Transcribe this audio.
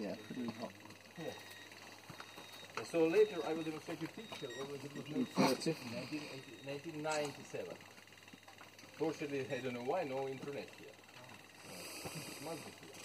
Yeah, pretty hot. Yeah. And so later I will demonstrate a picture of it was made in 1997. Fortunately, I don't know why, no internet here. It must be here.